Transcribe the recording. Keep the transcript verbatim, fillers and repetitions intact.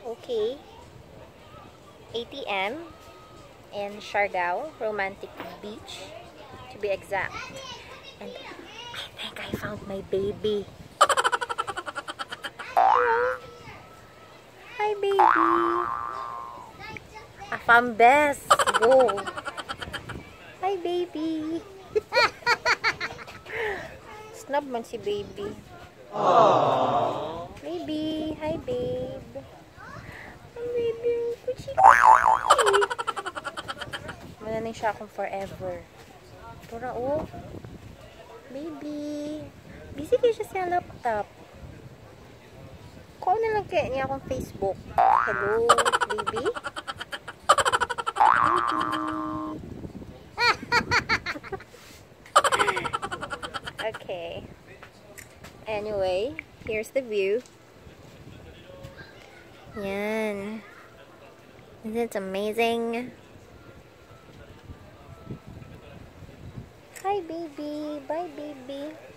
Okay. A T M in Siargao, romantic beach to be exact. And I think I found my baby. Hi baby. Afam best. Go. Hi baby. Snub man si baby. Aww. Baby, hi babe. Hi baby, kuchi kuchi. Mananing siya akong forever. Tura oh. Baby. Busy kayo siya sa laptop. Kung na lang kaya niya akong Facebook. Hello, baby. Baby. Okay. Anyway, here's the view. Yan. Isn't it amazing? Hi, baby. Bye, baby.